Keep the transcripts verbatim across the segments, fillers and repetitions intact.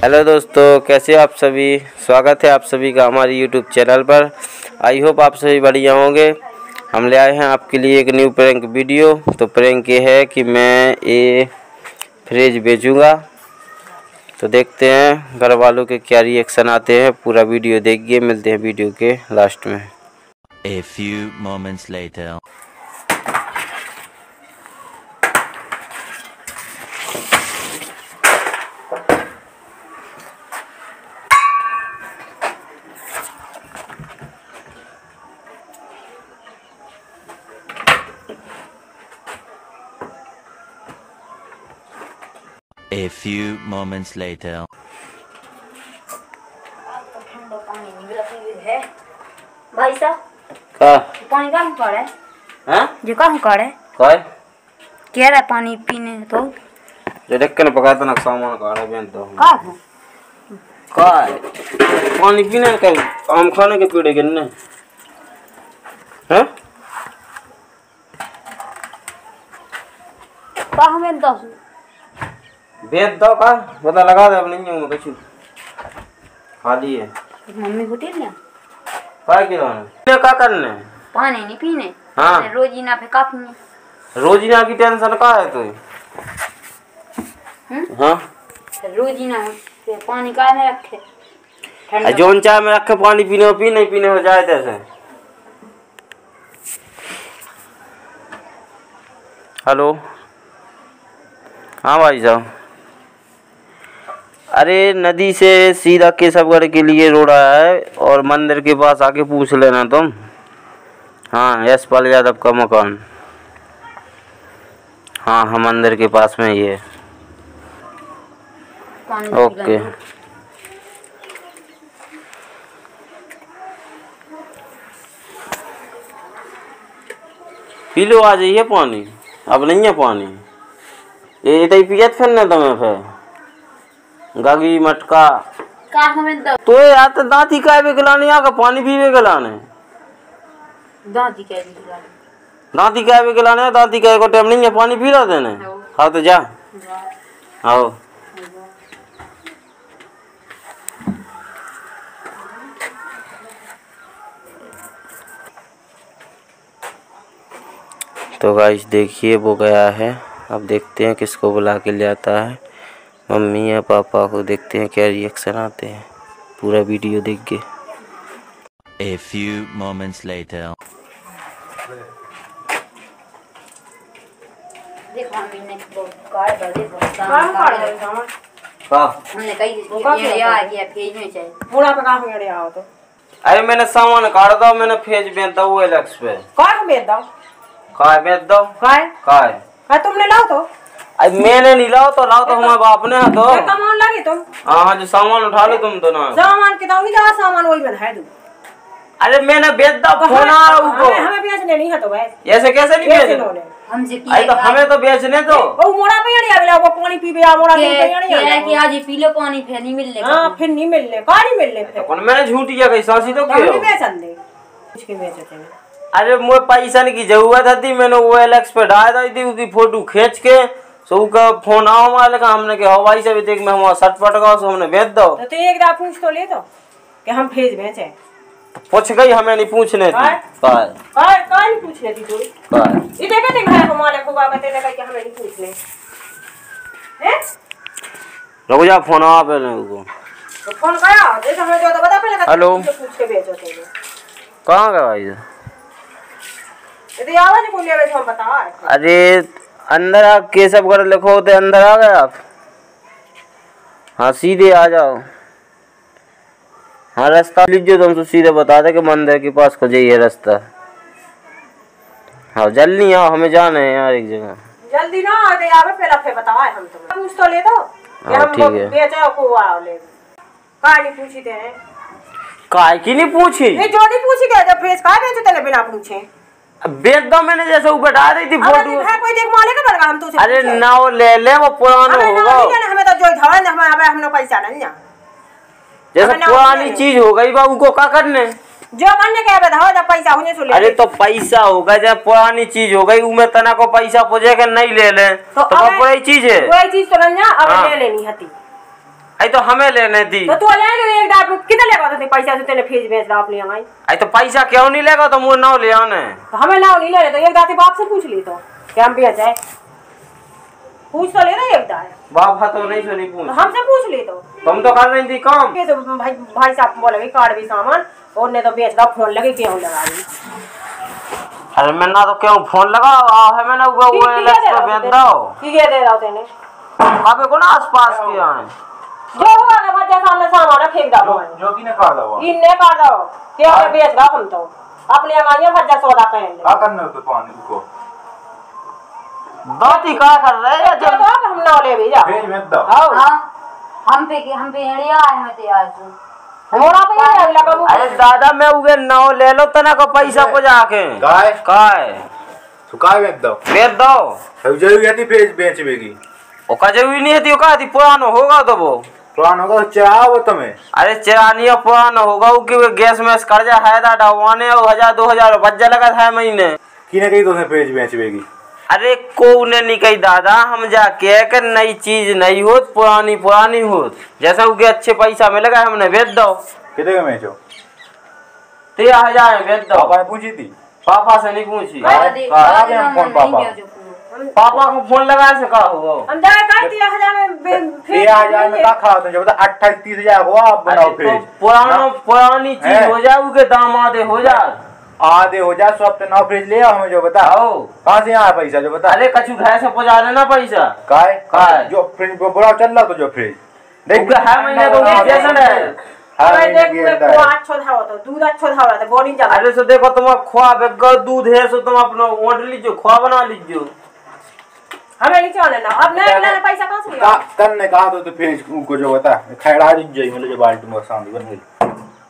Hello दोस्तों, कैसे आप सभी। स्वागत है आप सभी का हमारी यूट्यूब चैनल पर। आई होप आप सभी बढ़िया होंगे। हम ले आए हैं आपके लिए एक न्यू प्रैंक वीडियो। तो प्रैंक ये है कि मैं ये फ्रिज बेचूंगा। तो देखते हैं घर वालों के क्या रिएक्शन आते हैं। पूरा वीडियो देखिए। मिलते हैं वीडियो के लास्ट में। A few moments later. A few moments later. भाई साहब का पानी कहाँ का है? हां जो कहाँ का है? काय क्या रहा पानी पीने तो? जो देख के पकाता ना सामान का आड़ा बेन तो का है? काय पानी पीने का आम खाने के पीड़े गिनने हैं। का हमें दस भेज दो का पता लगा दे। अब नहीं हूँ मैं कुछ खाली है। मम्मी को टेल ना काय किलो ने का करने पानी नहीं पीने। हाँ। रोज ही ना पे कापनी रोजीना की टेंशन का है तो हाँ रोज ही ना पे पानी का में रखे ठंडा जोन चाय में रखे पानी पीने पी नहीं पीने हो जाए जैसे। हेलो हाँ भाई साहब। अरे नदी से सीधा केशवगढ़ के लिए रोड आया है और मंदिर के पास आके पूछ लेना तुम। हाँ यशपाल यादव का मकान। हाँ हाँ मंदिर के पास में ही है। ओके पी लो आ जाइए पानी। अब नहीं है पानी ये तो पियत फिर ना तुम्हें फिर गागी मटका का हमें दस तो यार तो दांती का भी गलाने आगा पानी पीवे गलाने दांती के दिला दांती का भी गलाने दांती का को टाइम नहीं है पानी पी रहा देने। हाँ तो जा आओ। तो गाइस देखिए वो गया है। अब देखते हैं किसको बुला के ले आता है। मम्मी या पापा को। देखते हैं क्या रिएक्शन आते हैं। पूरा वीडियो देखिए। A few moments later. देखो मम्मी ने बहुत कार्ड बदे बहुत काम कर रहे काम हैं हाँ हमने कही वो का ये किया? आ गया भेज में चाहिए पूरा पे काम करे आओ तो अरे मैंने सामान काट दो। मैंने फेज बेच दो वो एलेक्स पे काय बेच दो काय बेच दो काय काय काय तुमने लाओ तो अब मैंने नहीं लाओ तो लाओ तो हमारे बाप ने है तो ये कमान लगे तुम हाँ हाँ जो सामान उठा लो तुम तो ना सामान के तो नहीं जा सामान वही में है दू अरे मैंने बेच दो फोन आ रहा को हमें हमें बेचने नहीं है तो भाई ऐसे कैसे नहीं बेचने बेच वाले हमसे अरे तो हमें तो बेचने तो वो मोड़ा पे नहीं आवेला वो पानी पीबे आ मोड़ा नहीं पे नहीं क्या कि आवेला आज पी लो पानी फिर नहीं मिलने हां फिर नहीं मिलने का नहीं मिलने फिर कौन मैंने झूठी या कैसा सी तो हम नहीं क्यों बेचन दे कुछ के बेचते हैं। अरे मुझे पैसा की जरूरत थी। मैंने वो एलेक्स पे डाल दी थी उसकी फोटो खींच के सो का फोन आओ हमारे का हमने के हवाई से भी देख मैं हमारा शर्ट पटका सो हमने भेज दो तो एक दा पूछ तो ले तो कि हम भेज बेचे पूछ गई हमें नहीं पूछने थी काय? काय काय काय नहीं पूछ लेती तू काय ये देखे देख है हमारे को बाबा तेरे का कि हमें नहीं पूछने हैं रुक जा फोन आ पहले को तो फोन करा जैसे हमें जो तो बता पहले हेलो। पूछ के भेजो तेरे कहाँ गया भाई। यदि आवाज को ले हम बता। अरे अंदर आप केशवगढ़ लिखो तो अंदर आ गए आप। हाँ सीधे आ जाओ। हाँ रास्ता लीजिए तुम तो सीधे बता दे कि मंदिर के पास को जाइए रास्ता। हाँ जल्दी आओ हमें जाना है यार एक जगह। जल्दी ना आते आवे पहला फिर बताओ हम तुम्हें पूछ तो ले दो कि हाँ, हम ठीक है। बेचे को आओ ले का नहीं पूछी थे काय की नहीं पूछी नहीं जो नहीं पूछी गया जब फेस का बेचे तेरे बिना पूछे बेच दो। मैंने जैसे ऊपर डाल दी थी फोटो। है कोई देख माले का बरगा हम तो अरे ना वो ले ले वो पुराना हमें होगा हमें तो जो धवन हमें हमें हमने पैसा नहीं ना जैसे पुरानी चीज हो गई बाबू को क्या करने जो करने के बताओ जब पैसा होने से ले अरे तो पैसा होगा जब पुरानी चीज हो गई उमें तना को पैसा पूछे के नहीं ले ले तो, तो वही चीज है वही चीज तो ना अब हाँ। ले लेनी हती आई तो हमें लेने दी तो तू ले ले एक दाब कितने लेगा तो पैसा से तेने फेज बेच दा अपनी आई आई तो पैसा क्यों नहीं लेगा तो मुझे नाव ले आने तो हमें नाव नहीं ले तो एक दाती बाप से पूछ ली तो क्या हम बेच है पूछ तो ले ना एक दाए बाप तो नहीं सुनी पूछ तो हमसे पूछ ली तो तुम तो कर रही थी काम ये तो भाई भाई साहब बोले भी कार्ड भी सामान और ने तो बेच दा फोन लगे क्यों लगा दी अरे मैं ना तो क्यों फोन लगा है मैंने वो वो इलेक्ट्रो बेच दो की के दे दो तेने अबे को ना आसपास किया है जो हुआ ना बच्चा सामने सामान फेंक दा जो की ने काट दो इनने काट दो क्या बेच दा हम तो अपने अंगानिया भज्जा सौदा पहन ले का करने तो पानी को दाती का कर रहे हैं जो तो हम ना ले भी जा भेज मत दो हां हम पे हम पे एड़िया आए हैं तैयार से मोरा पे ये अगला कबू अरे दादा मैं उगे नाव ले लो तना को पैसा को जाके गाय काय तो काय मत दो बेच दो अब जो यदि भेज बेचबेगी ओ कजवी नहीं थी ओ का थी पुरानो होगा तो वो पुराना होगा चढ़ाओ तुम्हें अरे चिरानी पुराना होगा वो कि गैस में कर्जा है दादा वाने हजार दो हजार बज्जा लगा था महीने की ने कही तो भेज बेचबेगी अरे को ने नहीं कही दादा हम जाके कर नई चीज नहीं होत पुरानी पुरानी होत जैसा उगे अच्छे पैसा मिलेगा हमने बेच दो कितने में बेचो तेरह हजार में बेच दो पापा ने पूछी थी पापा से नहीं पूछी आगे हम फोन पापा पापा को फोन लगा से कहा हुआ हम जा का तेरह हजार में तेरह हजार में का खा दो जब अट्ठाईस तीस हजार हुआ आप बनाओ तो फिर पुराना पुरानी चीज हो जाए उके दाम आधे हो जाए आधे हो जाए सौ पे नौ फ्रिज ले आओ हमें जो बताओ कहाँ से यहाँ पैसा जो बता अरे कछु घर से पहुंचा लेना पैसा काय काय जो फ्रिज बुरा चल रहा तो जो फ्रिज देख है महीने तो जैसा है अरे देख मैं को अच्छा था तो दूध अच्छा था तो बॉडी जा अरे सो देखो तुम खोआ बेग दूध है सो तुम अपना ऑर्डर लीजिए खोआ बना लीजिए हमें नहीं चलना ना अब नहीं लेना पैसा कहां से का तन ने कहा तो तो फ्रिज को जो बता खैड़ा दी जाई मतलब जो बाल्टी में सामने बन गई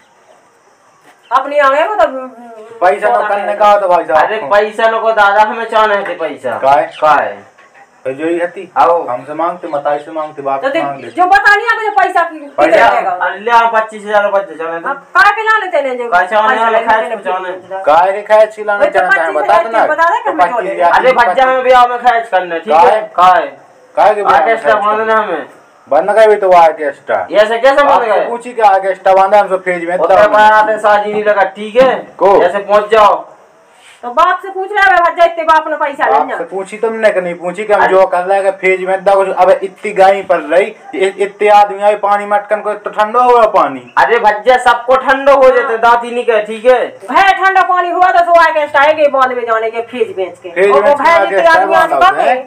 अपनी आगे को तो पैसा ना तन ने कहा तो भाई साहब अरे पैसा नो को दादा हमें चाहना है पैसा काय काय तो जो ही हती आओ हमसे मांगते मताई से मांगते बाप तो से मांग ले जो बता नहीं आगे जो पैसा की कितने देगा अरे ले पच्चीस हजार रुपये चाहने तो अब काय के लाने चले जो काय चाहने वाले खाए कुछ चाहने काय रे खाए छिलाने वही तो चलना है बता दो ना बता दे कि हम चले पच्चीस अरे बच्चा में भी आओ में खाएच करने ठीक है काय काय के आगे स्टा बांधना हमें बन गए भी तो आगे स्टा ये ऐसे कैसे बांध गए पूछी के आगे स्टा बांधा हम सब फ्रिज में उतरे बनाते साजी नहीं लगा ठीक है को जैसे पहुंच जाओ तो बाप से पूछ रहा है भज्जा इतने बाप ने पैसा आपसे लेना पूछी तुमने कि नहीं पूछी कि हम जो कर रहे हैं फ्रिज में दा कुछ अब इतनी गाय पड़ रही इतने आदमी आए पानी मटकन को तो ठंडा हुआ पानी अरे भज्जा सबको ठंडो हो जाते दांती नहीं कहे ठीक है है ठंडा पानी हुआ तो सो आके स्टाइल बांध में जाने के फ्रिज बेच के फ्रिज और वो बेच के है आगे इतने आदमी स्टाइल आ बांधा के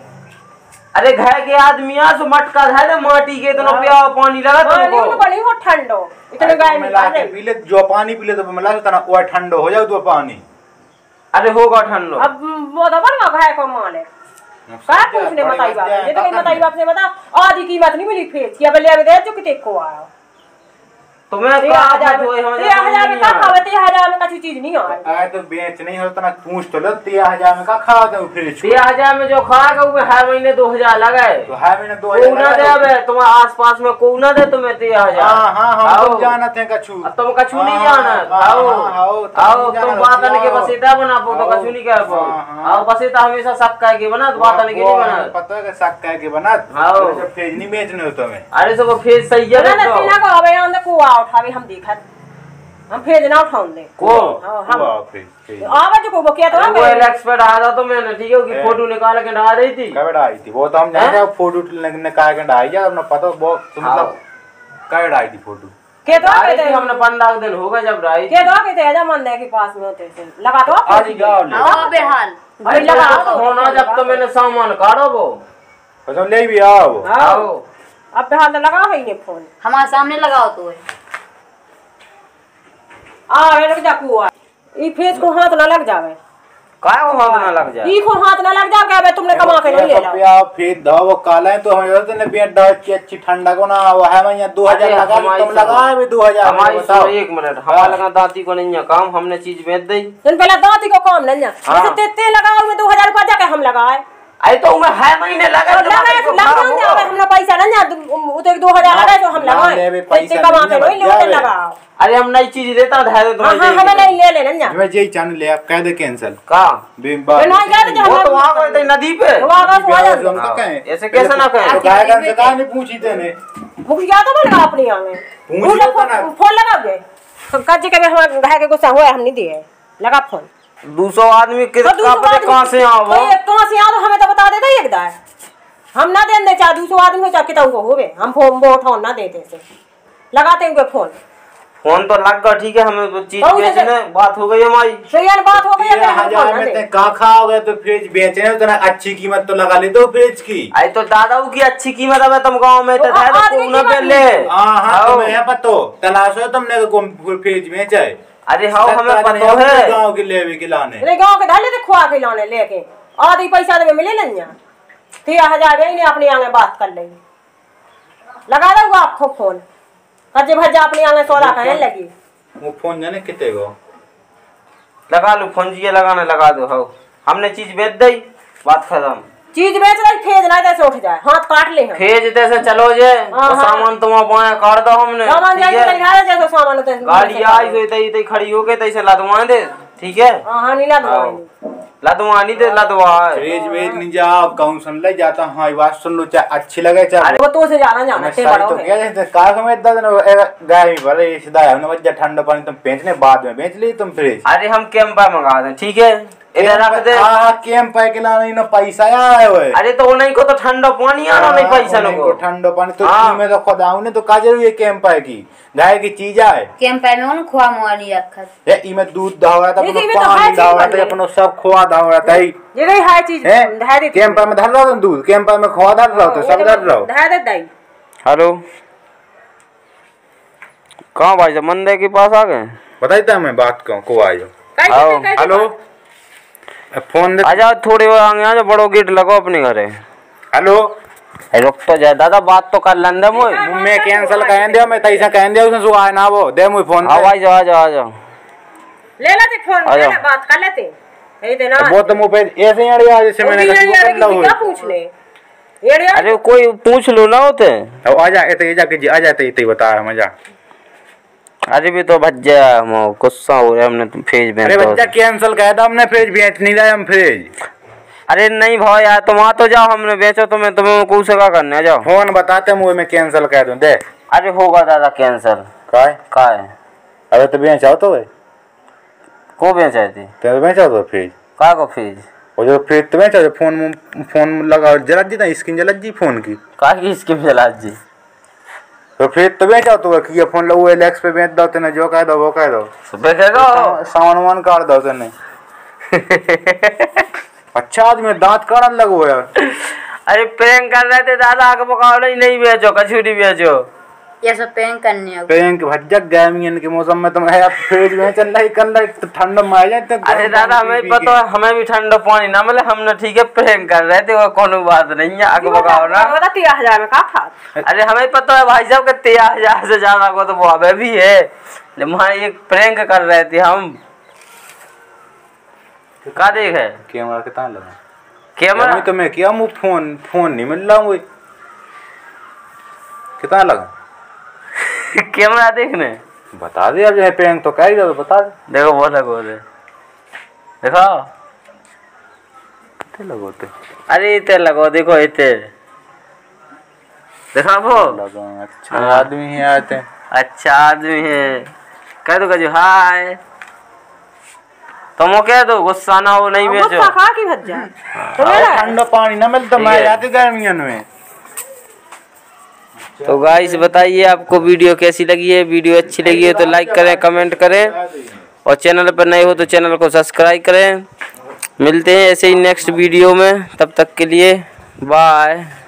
अरे घर के आदमी आ सो मटका है ना माटी के इतना प्यार पानी लगा पानी तुमको बनी हो ठंडो इतने गाय में मिला के पी ले जो पानी पी ले तो मिला तो ना वो ठंडा हो जाए तो पानी अरे होगा ठंडो अब वो तो बन गया भाई को माले काय पूछने बताई बाप ये तो कहीं बताई बाप से बता आधी कीमत नहीं मिली फ्रिज की अब ले के दे जो कितने को आया तुम्हें तेरह कहा हजार था जो में हमें तेरह हजार में का खावे तेरह हजार में कछु चीज नहीं आए आए तो बेच नहीं होता ना पूछ तो लो तेरह हजार में का खा दो फ्रिज तेरह हजार में जो खाएगा वो हर महीने दो हजार लगाए तो है मैंने दो को ना दे अब तुम्हारे आसपास में को ना दे तुम्हें तेरह हजार हाँ हाँ हम आओ। तो जानते हैं कछु अब तुम कछु नहीं हाँ, जाना हाँ, आओ हाँ, आओ, तुम आओ नहीं तुम जाना, बात आने के आओ। बसीता बना पो तो आओ। कछु नहीं कह पाओ हाँ, हाँ। आओ बसीता हमेशा सब कह के बना तो बात आने के नहीं बना पता है कि शक कह के बना आओ। जब फ्रिज नहीं बेचने हो तुम्हें अरे सब फेस सही है ना ना देखो। तीना को अबे अंदर को आ उठावे हम देखत हम फ्रिज ना उठाऊं दे को हां हम वाह, फ्रिज, फ्रिज। आवाज को बकिया तो वो एक्सपर्ट आया था तो मैंने ठीक है उसकी है। फोटो निकाल के डाल रही थी कब आई थी वो तो हम जानते हैं फोटो निकाल के डाई जा अपना पता वो तो मतलब कब आई थी फोटो के तो डाली कहते थी हमने पंद्रह दिन हो गए जब डाली के तो कहते आजा मन दे के पास में होते से लगा तो आज ही जाओ ले हां बेहाल अरे लगा लगा होना जब तो मैंने सामान काढ़ो वो कसम ले भी आओ आओ अब बेहाल लगा है ने फोन हमारे सामने लगाओ तो आ रुक जा कुआ ई फेस को हाथ ना लग जावे काय को हाथ ना लग जाए ई को हाथ ना लग जावे बे तुमने कमा के नहीं ले लो रुपया फिर दो वो काला है तो हमें तो ने पेट दो अच्छी अच्छी ठंडा को ना वो है मैं दो हजार अरे लगा हमारी तुम लगाए भी दो हजार हमारी बताओ सुनो एक मिनट हमारा लगा दाती को नहीं है काम हमने चीज बेच दी दिन पहले दांती को काम नहीं है हाँ। जैसे तेते लगाओ में दो हजार रुपया जाके हम लगाए अरे तो मैं है महीने लगा तो लगाए तो लग जाते हैं हमने पैसा नहीं है वो तो दो हजार लगाए तो हम लगाए पैसे कमा के नहीं ले लगाओ अरे हम नई चीज देता है तो हां हां हमें नहीं ले लेना ना मैं यही चैनल ले आप कह दे कैंसिल का बिम्बा तो नहीं कहते जो वो हम तो वहां गए थे नदी पे वहां का सो आ हम तो कहें ऐसे कैसे ना कहे तो काय का से कहा नहीं पूछी तेने मुखिया तो लगा अपनी आंगे पूछ लो तो ना। फोन लगा दे कज के हम घाय के गुस्सा हुआ हम नहीं दिए लगा फोन दूसरो आदमी के कहां से आओ कहां से आओ हमें तो बता देते एक दाए हम ना दें दे चाहे दूसरो आदमी हो चाहे कितना को होवे हम फोन वो उठाओ ना देते से लगाते हैं फोन फोन तो लग गया ठीक है हमें तो चीज बेचने बात हो गई हमारी तो यार बात हो गई है हजार में ते का खाओगे तो फ्रिज बेचने उतना अच्छी कीमत तो लगा ले दो फ्रिज की आई तो दादा की अच्छी कीमत है तुम गांव में तो था तो ना पहले हां हां तुम्हें है पतो तलाशो तुमने को फ्रिज बेचा है अरे हाँ हमें पता है गांव के लेवे के लाने अरे गांव के धाले ते खुआ के लाने लेके आधी पैसा तो मिले लन्या तीन हजार ने अपनी आगे बात कर ले लगा दो आपको फोन कजे भजा अपनी आगे सौदा कहने लगी वो फोन जाने कितने गो लगा लो फोन जी लगाने लगा दो हो हमने चीज बेच दी बात खत्म चीज बेच रही फेज ना जैसे उठ जाए हाथ काट ले हम फेज जैसे चलो जे और सामान तुम बाया काट दो हमने सामान जाए घर जैसे सामान होते गाड़ी आई तो इतई इतई खड़ी हो के तैसे लदवा दे ठीक है हां हां नहीं लदवाएंगे लदवानी दे लदवा फ्रिज बेच नहीं जाओ कौन सुन ले जाता हां ये बात सुन लो चाहे अच्छी लगे चाहे वो तो से जाना जाना ते बड़ा तो क्या जैसे का में इतना दिन गाय ही भले सीधा है ना बच्चा ठंडा पानी तुम बेचने बाद में बेच ली तुम फ्रिज अरे हम कैंपा मंगा दें ठीक है इधर रख दे हां कैंप पे के लाने ना पैसा आया है अरे तो नहीं को तो ठंडा पानी आना नहीं पैसा नो को ठंडा पानी तो में तो खुदाऊ ने तो का जरूरी है कैंप पे की गाय की चीज है कैंप पे में उन खोआ मुआ नहीं रखा ये ई में दूध दावरा था अपनो पानी दावरा था अपनो सब खोआ दावरा था ये रही हाई चीज धा दे कैंप में धर रहा दूध कैंप में खोआ धर रहा तो सब धर रहा धा दे दाई हेलो कहां भाई जब मंदिर के पास आ गए बताइता मैं बात कहूं को आयो हेलो फोन दे आ जाओ थोड़ी और आगे आ जाओ बड़ो गेट लगो अपने घरे हेलो रुक तो जा दादा बात तो कर लंदे मोय मैं कैंसिल कर दे मैं तैसा कह दे उसने सुआ ना वो दे मुझे फोन आ भाई जा आ जा आ जा ले लेते फोन ले ले बात कर लेते ए देना वो तो मुंह पे ऐसे ही अड़िया जैसे मैंने कहा क्या पूछ ले अरे कोई पूछ लो ना होते अब आ जा इते जाके आ जाते इते बता मजा अरे भी तो भज्जा हम गुस्सा हो रहा हमने तुम फ्रिज में अरे बच्चा कैंसिल कर दो हमने फ्रिज बेच नहीं रहा हम फ्रिज अरे नहीं भाई यार तुम आ तो जाओ हमने बेचो तुम्हें तुम्हें कुछ का करना है जाओ फोन बताते मुझे मैं कैंसिल कर दूं दे अरे होगा दादा कैंसिल काय काय अरे तो बेचाओ तो भाई को बेचा थी तो बेचाओ तो फ्रिज का को फ्रिज और जो फ्रिज तो बेचाओ फोन फोन लगा जला दी ना स्क्रीन जला दी फोन की का की स्कीम जला जी तो फिर तो बेचाओ तो कि ये फोन लो एलेक्स पे बेच दो तने जो कह दो वो कह दो बेचेगा सामान वामान काट दो तने अच्छा आदमी दांत काटने लगो यार अरे प्रैंक कर रहे थे दादा आगे पकौड़े ही नहीं बेचो कचौड़ी बेचो ये सब प्रैंक करने हैं प्रैंक भज्जक गर्मियन के मौसम में तुम है फ्रिज में चल रही कर रही तो ठंडा में आ जाए तो अरे दादा हमें पता है हमें भी ठंडा पानी ना मिले हमने ठीक है प्रैंक कर रहे थे वो कोनो बात नहीं है आगे पकौड़ा बता तीन हजार में का था अरे हमें पता है भाई साहब के तेरह हजार से ज्यादा को तो वो अबे भी है वहाँ एक प्रैंक कर रहे थे हम का देख है कैमरा कितना लगा कैमरा तो मैं किया मुझे फोन फोन नहीं मिल रहा मुझे कितना लगा कैमरा देखने बता दे अब जो प्रैंक तो कर दो बता दे देखो वो लगो दे देखो कितने लगोते अरे इतने लगो देखो इतने देखा वो लगा अच्छा आदमी ही आते हैं अच्छा आदमी है कह दो कह हाय तुम कह दो गुस्सा ना हो नहीं बेचो गुस्सा खा की भज्जा ठंडा पानी ना मिलता मैं जाते गर्मियों में तो गाइस बताइए आपको वीडियो कैसी लगी है वीडियो अच्छी लगी है तो लाइक करें कमेंट करें और चैनल पर नए हो तो चैनल को सब्सक्राइब करें मिलते हैं ऐसे ही नेक्स्ट वीडियो में तब तक के लिए बाय।